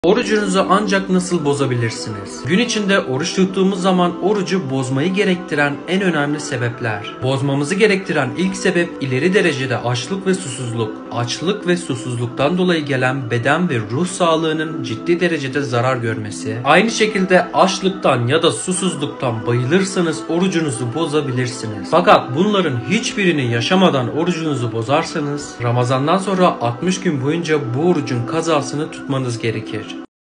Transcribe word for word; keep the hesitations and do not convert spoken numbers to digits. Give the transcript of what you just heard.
Orucunuzu ancak nasıl bozabilirsiniz? Gün içinde oruç tuttuğumuz zaman orucu bozmayı gerektiren en önemli sebepler. Bozmamızı gerektiren ilk sebep ileri derecede açlık ve susuzluk. Açlık ve susuzluktan dolayı gelen beden ve ruh sağlığının ciddi derecede zarar görmesi. Aynı şekilde açlıktan ya da susuzluktan bayılırsanız orucunuzu bozabilirsiniz. Fakat bunların hiçbirini yaşamadan orucunuzu bozarsanız Ramazandan sonra altmış gün boyunca bu orucun kazasını tutmanız gerekir.